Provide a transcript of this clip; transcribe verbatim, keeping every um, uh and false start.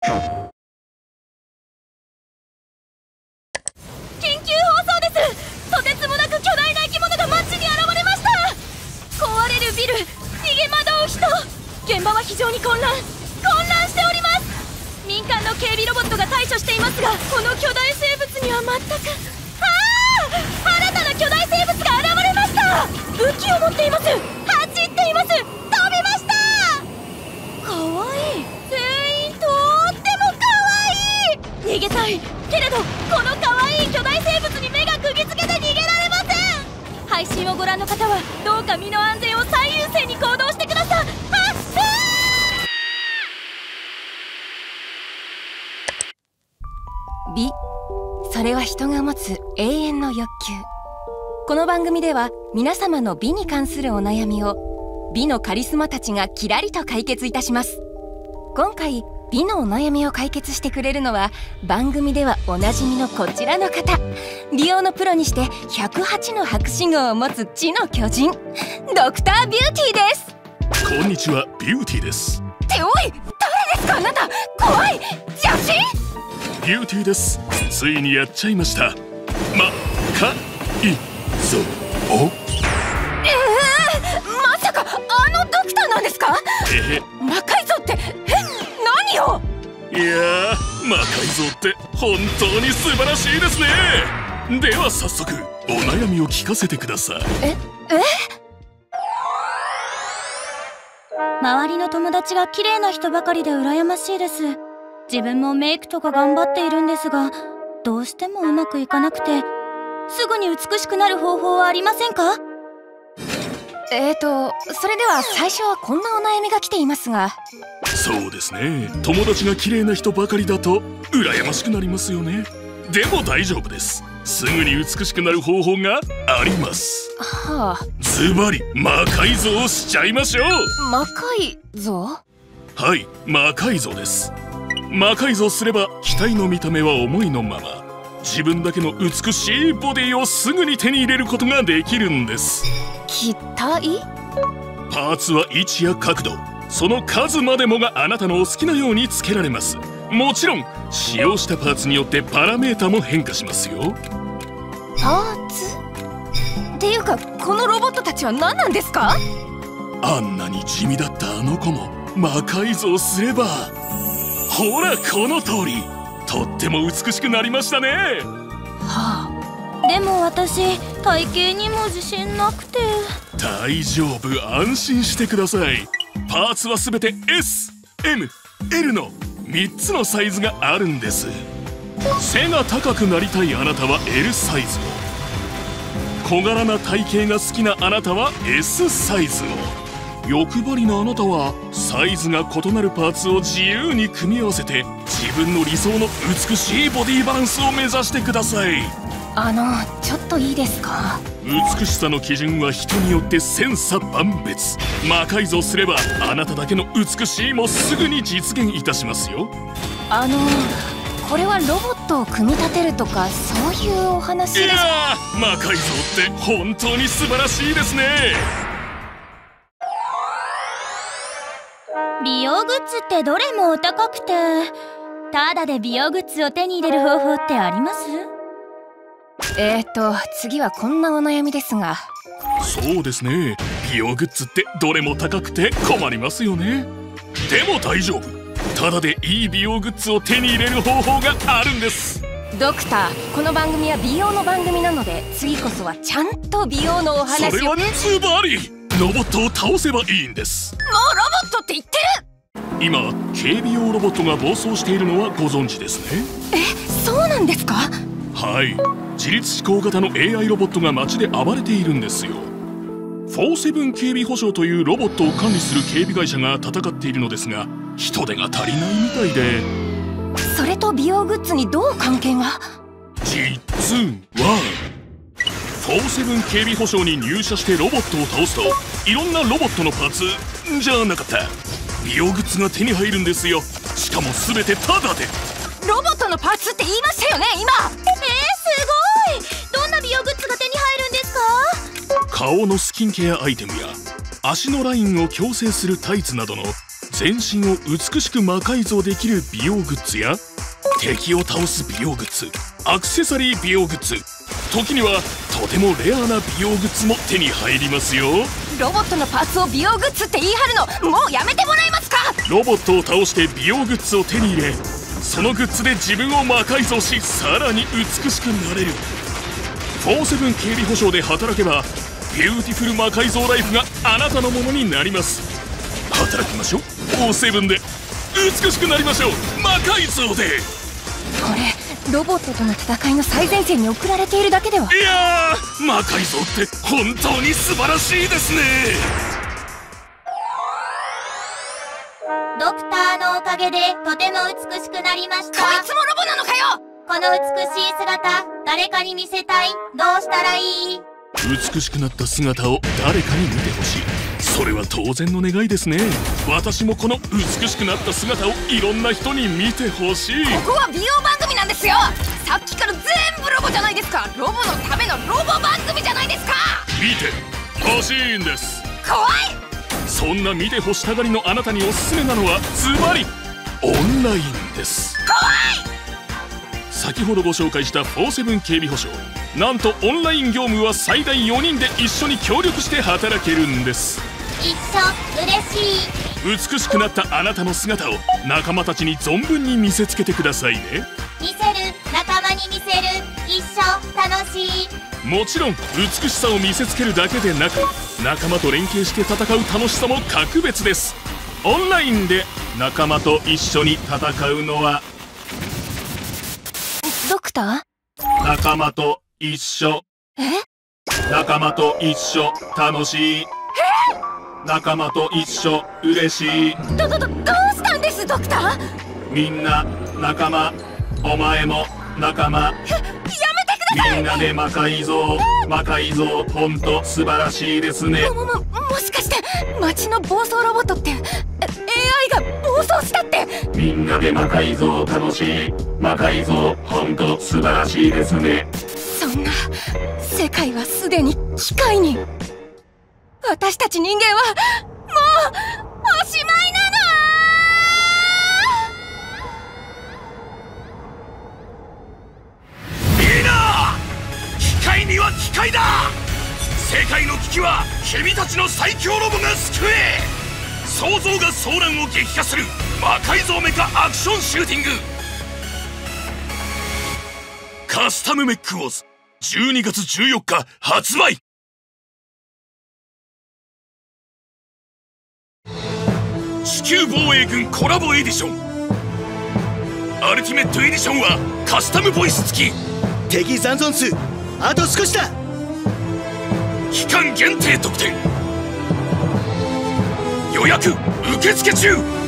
緊急放送です。とてつもなく巨大な生き物が街に現れました。壊れるビル、逃げ惑う人、現場は非常に混乱混乱しております。民間の警備ロボットが対処していますが、この巨大生物には全く。ああ、新たな巨大生物が現れました。武器を持っています。走っています。飛びました。かわいい。全員とってもかわいい。逃げたいけれど、このかわいい巨大生物に目が釘付けで逃げられません。配信をご覧の方はどうか身の安全を最優先に行動してください。美、それは人が持つ永遠の欲求。この番組では皆様の美に関するお悩みを美のカリスマたちがキラリと解決いたします。今回美のお悩みを解決してくれるのは、番組ではおなじみのこちらの方。美容のプロにしてひゃくはちの博士号を持つ知の巨人、ドクタービューティーです。 こんにちは、ビューティーです。 っておい、誰ですかあなた。怖い。邪神。 ビューティーです。ついにやっちゃいました。まかいぞお。 ええー、まさかあのドクターなんですか。 えー、魔改造って、え、何を。 いやー、魔改造って本当に素晴らしいですね。では早速お悩みを聞かせてください。 ええ周りの友達が綺麗な人ばかりで羨ましいです。自分もメイクとか頑張っているんですが、どうしてもうまくいかなくて、すぐに美しくなる方法はありませんか。えーと、それでは最初はこんなお悩みが来ていますが。 そうですね、友達が綺麗な人ばかりだと羨ましくなりますよね。でも大丈夫です。すぐに美しくなる方法があります。 はあ。 ズバリ魔改造しちゃいましょう。 魔改造。 はい、魔改造です。魔改造すれば機体の見た目は思いのまま、自分だけの美しいボディをすぐに手に入れることができるんです。 機体？ パーツは位置や角度、その数までもがあなたのお好きなようにつけられます。もちろん使用したパーツによってパラメータも変化しますよ。 パーツっていうか、このロボットたちは何なんですか。 あんなに地味だったあの子も魔改造すれば、ほらこの通り、とっても美しくなりましたね。 はあ。でも私、体型にも自信なくて。 大丈夫、安心してください。パーツはすべて エス、エム、エル のみっつのサイズがあるんです。背が高くなりたいあなたは エル サイズを、小柄な体型が好きなあなたは エス サイズを、欲張りなあなたはサイズが異なるパーツを自由に組み合わせて自分の理想の美しいボディバランスを目指してください。 あの、ちょっといいですか。 美しさの基準は人によって千差万別。魔改造すればあなただけの美しいもすぐに実現いたしますよ。 あの、これはロボットを組み立てるとかそういうお話ですか。 いやー、魔改造って本当に素晴らしいですね。 美容グッズってどれもお高くて、ただで美容グッズを手に入れる方法ってあります？えーと、次はこんなお悩みですが。 そうですね、美容グッズってどれも高くて困りますよね。でも大丈夫、ただでいい美容グッズを手に入れる方法があるんです。 ドクター、この番組は美容の番組なので、次こそはちゃんと美容のお話を。 それはズバリロボットを倒せばいいんです。 もうロボットって言ってる。 今、警備用ロボットが暴走しているのはご存知ですね。 え、そうなんですか。 はい、自律思考型の エーアイ ロボットが街で暴れているんですよ。フォーセブン警備保障というロボットを管理する警備会社が戦っているのですが、人手が足りないみたいで。 それと美容グッズにどう関係が。 実はフォーセブン警備保障に入社してロボットを倒すと、いろんなロボットのパーツじゃなかった美容グッズが手に入るんですよ。しかも全てタダで。 ロボットのパーツって言いましたよね、今。えー、すごい。どんな美容グッズが手に入るんですか。 顔のスキンケアアイテムや足のラインを矯正するタイツなどの全身を美しく魔改造できる美容グッズや敵を倒す美容グッズ、アクセサリー美容グッズ、時にはとてもレアな美容グッズも手に入りますよ。 ロボットのパーツを美容グッズって言い張るのもうやめてもらえますか。 ロボットを倒して美容グッズを手に入れ、そのグッズで自分を魔改造し、さらに美しくなれる。フォーセブン警備保障で働けばビューティフル魔改造ライフがあなたのものになります。働きましょう。フォーセブンで美しくなりましょう。魔改造で。 これロボットとの戦いの最前線に送られているだけでは。 いやー、魔改造って本当に素晴らしいですね。 ドクターのおかげでとても美しくなりました。 こいつもロボなのかよ。 この美しい姿、誰かに見せたい。どうしたらいい？ 美しくなった姿を誰かに見てほしい。それは当然の願いですね。私もこの美しくなった姿をいろんな人に見てほしい。 ここは美容番組なんですよ。さっきから全部ロボじゃないですか。ロボのためのロボ番組じゃないですか。 見てほしいんです。 怖い。 そんな見てほしたがりのあなたにおすすめなのはズバリオンラインです。 怖い。 先ほどご紹介したフォーセブン警備保障、なんとオンライン業務は最大よにんで一緒に協力して働けるんです。 一緒、嬉しい。 美しくなったあなたの姿を仲間たちに存分に見せつけてくださいね。 見せる、仲間に見せる。一緒、楽しい。 もちろん美しさを見せつけるだけでなく、仲間と連携して戦う楽しさも格別です。オンラインで仲間と一緒に戦うのはドクター？ 仲間と一緒。 え？ 仲間と一緒楽しい。仲間と一緒嬉しい。 どどどどうしたんですドクター？ みんな仲間、お前も仲間。 ややめてください。 みんなで魔改造、魔改造ほんと素晴らしいですね。 ももももしかして街の暴走ロボットって エーアイ が暴走したって。 みんなで魔改造楽しい。魔改造ほんと素晴らしいですね。 そんな、世界はすでに機械に。私たち人間はもうおしまいなの。 いいな！機械には機械だ！世界の危機は君たちの最強ロボが救え！想像が騒乱を撃破する魔改造メカアクションシューティングカスタムメックウォーズじゅうにがつじゅうよっか発売。地球防衛軍コラボエディションアルティメットエディションはカスタムボイス付き。 敵残存数あと少しだ。 期間限定特典予約受付中。